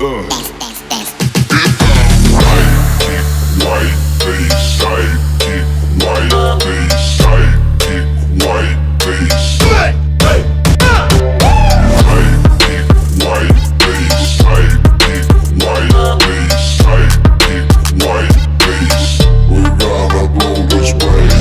White face, sidekick, white face, sidekick, white face. Sidekick, white face, sidekick, white face, sidekick, white face. We gotta blow this place.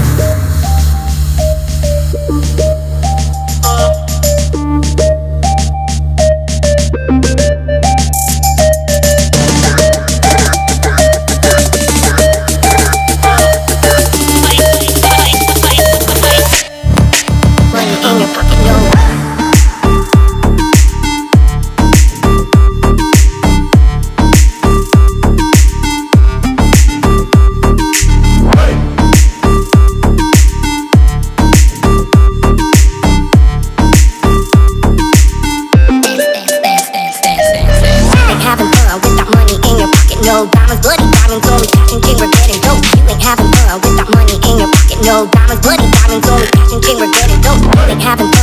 No diamonds, bloody diamonds, only cash and king, regretting dope. You ain't having fun without money in your pocket. No diamonds, bloody diamonds, only cash and king, regretting dope. You ain't having